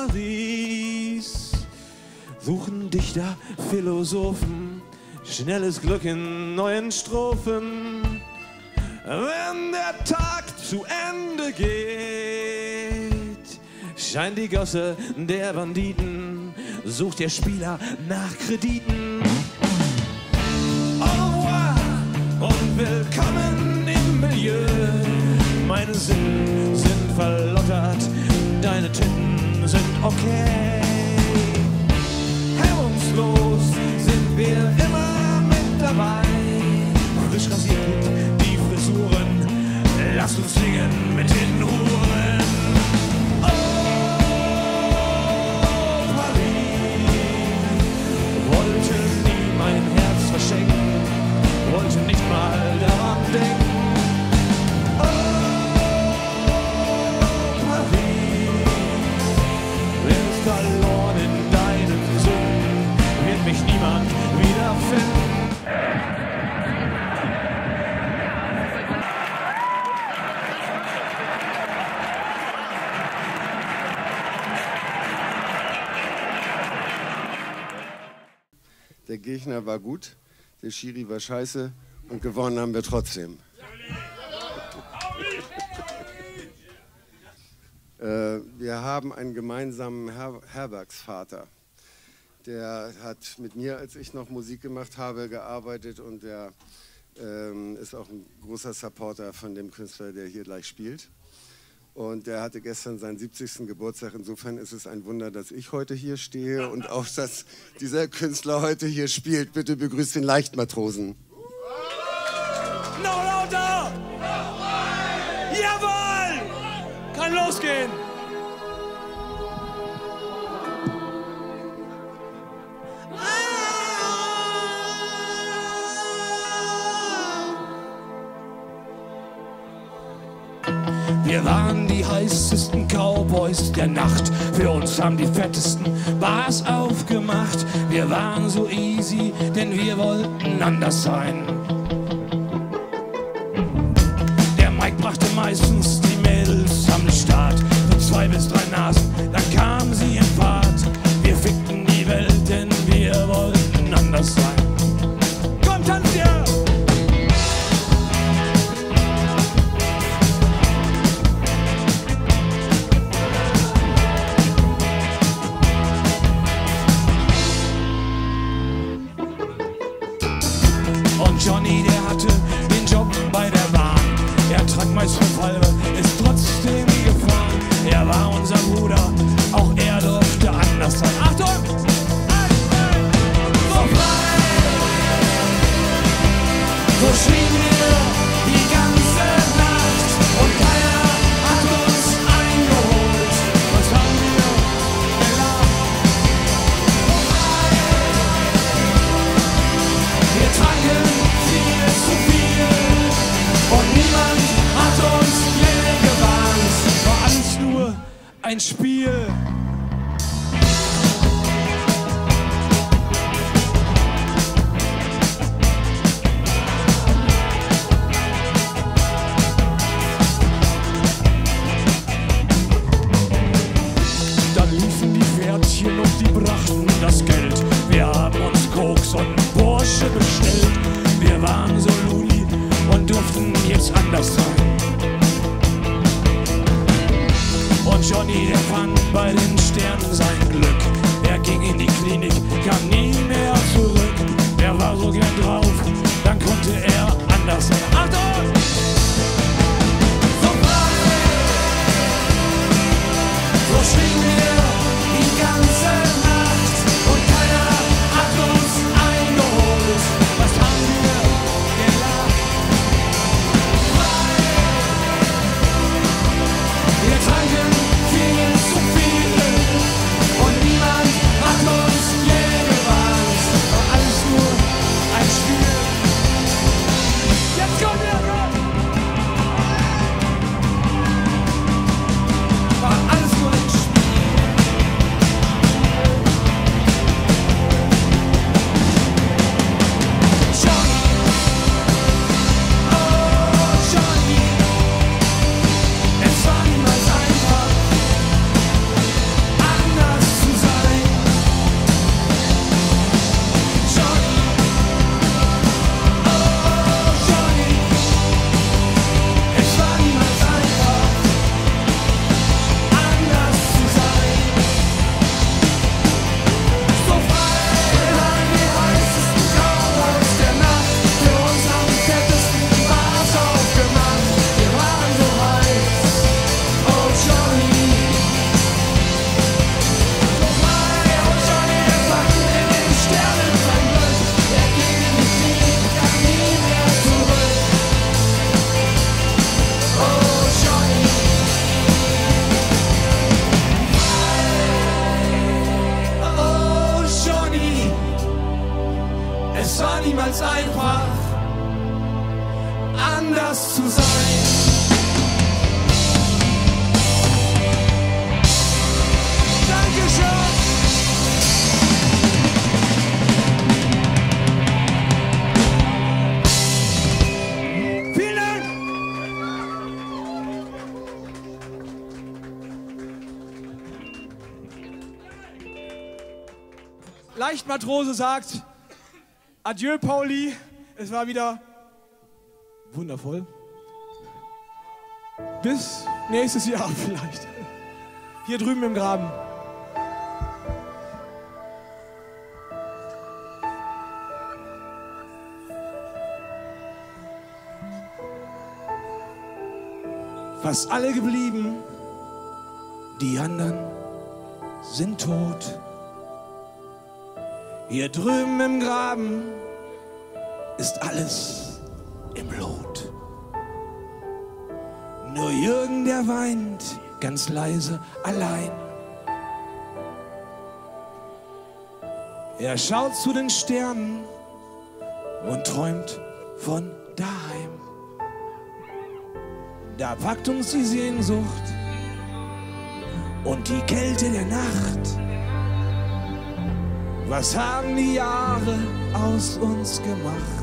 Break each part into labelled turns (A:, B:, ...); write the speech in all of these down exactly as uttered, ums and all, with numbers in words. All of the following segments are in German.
A: Paris suchen Dichter, Philosophen schnelles Glück in neuen Strophen. Wenn der Tag zu Ende geht, scheint die Gosse der Banditen, sucht der Spieler nach Krediten. Au revoir und willkommen im Milieu. Meine Sinnen sind verlottert, deine Titten sind okay. Hemmungslos sind wir immer mit dabei. Frisch rasiert die Frisuren, lass uns singen mit den Uhren. Oh, Paris wollte nie mein Herz verschenken, wollte nicht mal daran denken. Oh, Paris, wer ist verloren in deinen Sünden, wird mich niemand wiederfinden.
B: Der Gegner war gut, der Schiri war scheiße und gewonnen haben wir trotzdem. äh, wir haben einen gemeinsamen Her Herbergsvater. Der hat mit mir, als ich noch Musik gemacht habe, gearbeitet und der ähm, ist auch ein großer Supporter von dem Künstler, der hier gleich spielt. Und der hatte gestern seinen siebzigsten Geburtstag. Insofern ist es ein Wunder, dass ich heute hier stehe und auch, dass dieser Künstler heute hier spielt. Bitte begrüßt den Leichtmatrosen.
A: Noch lauter! Jawohl! Kann losgehen! Wir waren die heißesten Cowboys der Nacht. Für uns haben die fettesten Bars aufgemacht. Wir waren so easy, denn wir wollten anders sein. Der Mike brachte meistens die Mädels am Start. Für zwei bis drei Nasen, dann kamen sie in Fahrt. Wir fickten die Welt, denn wir wollten anders sein. Kommt, tanzt ihr! Johnny, der hatte den Job bei der Bahn. Er trank meist Revolver, ist trotzdem gefahren. Er war unser Bruder, auch er durfte anders sein. Achtung! Hey, hey. So frei! So schrien wir die ganze Nacht und keiner hat uns eingeholt. Was haben wir gelacht? So frei! Wir tranken zu viel und niemand hat uns je gewarnt. War alles nur ein Spiel. Dann liefen die Pferdchen und die brachten das Geld. Wir haben uns Koks und Porsche bestellt. Wir waren so loony und durften jetzt anders sein. Und Johnny, der fand bei den Sternen sein Glück. Er ging in die Klinik, kam nie mehr zurück. Er war so gern drauf, dann konnte er anders sein. Achtung! So frei! So schrien wir die ganze Nacht und keiner hat uns eingeholt. Was haben wir gelacht? Frei! Wir tranken viel zu viel anders zu sein. Dankeschön. Vielen Dank. Leichtmatrose sagt: Adieu, Pauli. Es war wieder wundervoll. Bis nächstes Jahr vielleicht. Hier drüben im Graben. Fast alle geblieben, die anderen sind tot. Hier drüben im Graben ist alles im Blut. Nur Jürgen, der weint, ganz leise, allein. Er schaut zu den Sternen und träumt von daheim. Da packt uns die Sehnsucht und die Kälte der Nacht. Was haben die Jahre aus uns gemacht?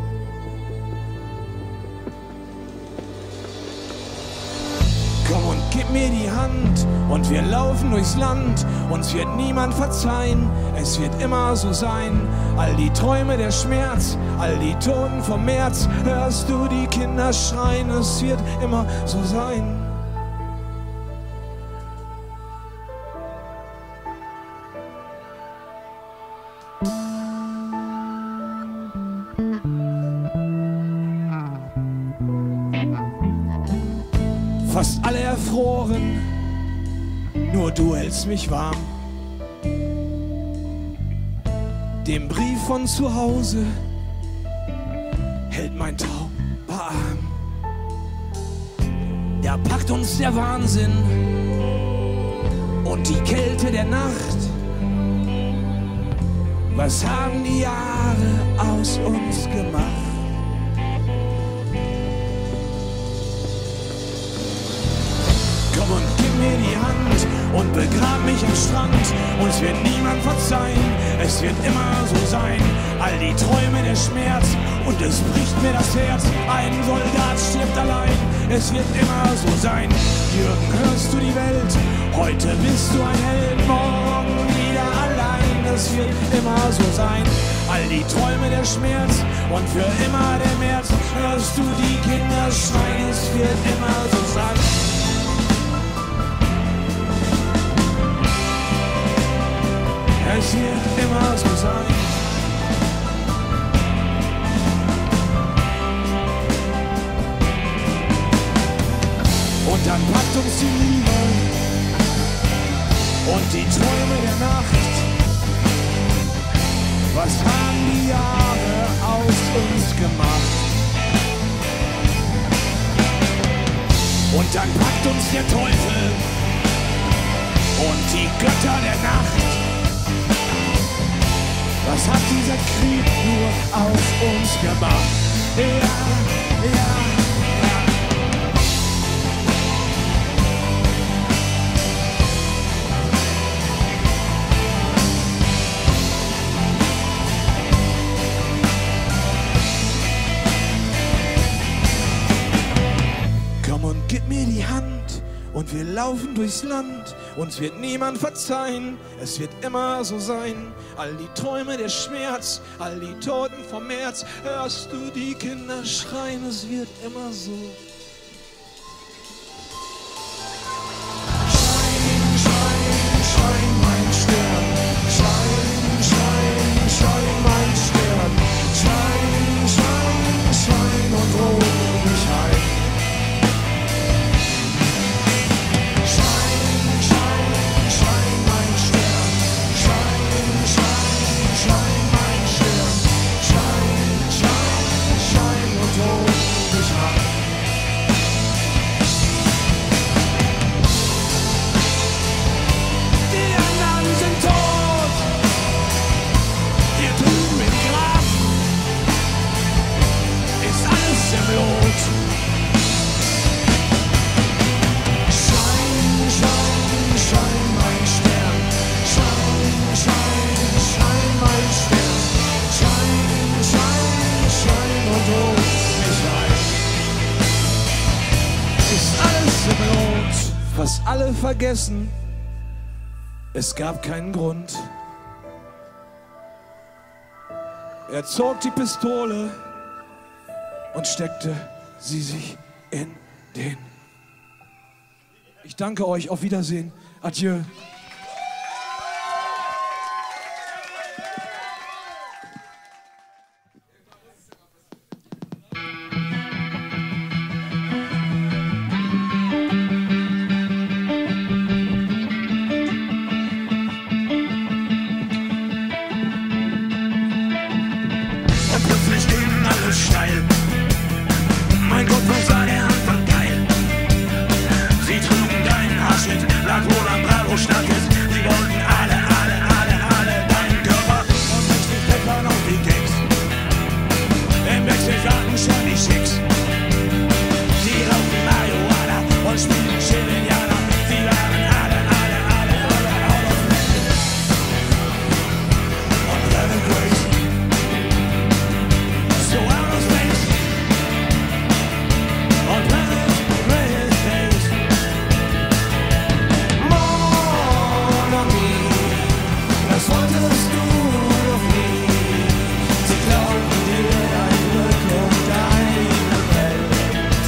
A: Komm und gib mir die Hand und wir laufen durchs Land. Uns wird niemand verzeihen, es wird immer so sein. All die Träume, der Schmerz, all die Toten vom März. Hörst du die Kinder schreien, es wird immer so sein. Fast alle erfroren, nur du hältst mich warm. Den Brief von zu Hause hält mein tauber Arm. Da packt uns der Wahnsinn und die Kälte der Nacht. Was haben die Jahre aus uns gemacht? Komm und gib mir die Hand und begrab mich am Strand. Uns wird niemand verzeihen, es wird immer so sein. All die Träume, der Schmerz und es bricht mir das Herz. Ein Soldat stirbt allein, es wird immer so sein. Jürgen, hörst du die Welt? Heute bist du ein Held, morgen wieder allein. Es wird immer so sein. All die Träume, der Schmerz und für immer der März. Hörst du die Kinder schreien, es wird immer so sein. Es wird immer so sein. Und dann packt uns die Liebe und die Träume der Nacht. Was haben die Jahre aus uns gemacht? Und dann packt uns der Teufel und die Götter der Nacht. Was hat dieser Krieg nur aus uns gemacht? Ja, ja, ja. Komm und gib mir die Hand und wir laufen durchs Land. Uns wird niemand verzeihen, es wird immer so sein. All die Träume, der Schmerz, all die Toten vom März. Hörst du die Kinder schreien, es wird immer so. Schein, schein, schein, mein Stern. Schein, schein, schein, mein Stern. Schein, schein, schein und hol mich heim. fast alle vergessen, es gab keinen Grund. Er zog die Pistole und steckte sie sich in den. Ich danke euch, auf Wiedersehen, adieu.
C: Steil. Mein Gott, was war der Anfang geil. Sie trugen deinen Arsch mit, lag wohl am Bravo-Schnackes. Sie wollten alle, alle, alle, alle deinen Körper und richtig peppern auf die Keks. Im Wechsel sagten schon die Schicks. Sie rauchen Marihuana und spielen Chill-Indianer. Sie waren alle, alle, alle, alle out of place. Und Level Grace. So out of space. On planet, planet space. Mon ami, das wolltest du doch nie. Sie glauben dir dein Glück und deine Welt.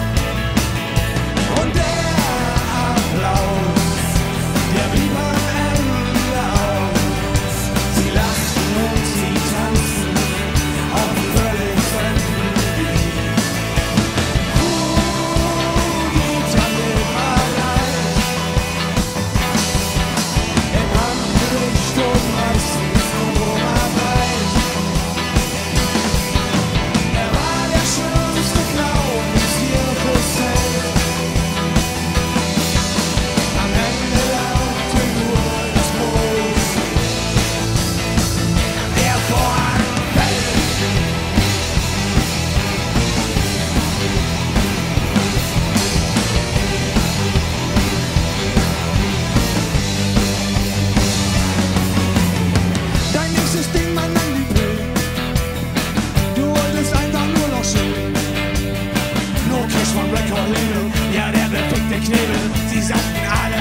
C: Und der Applaus, der blieb am Ende aus. Sie lachen und sie tanzen auf völlig fremden Beat. Gitarre mal ein, im Handgericht und meistens Arbeit. Er war der schönste Clown im Zirkuszelt. Am Ende laute nur das Moos, der Vorhang fällt. Dein nächstes Ding, mein Liebling. Du wolltest einfach nur noch chillen. Nur Cash von Record Label, ja der perfekte Knebel. Sie sagten alle,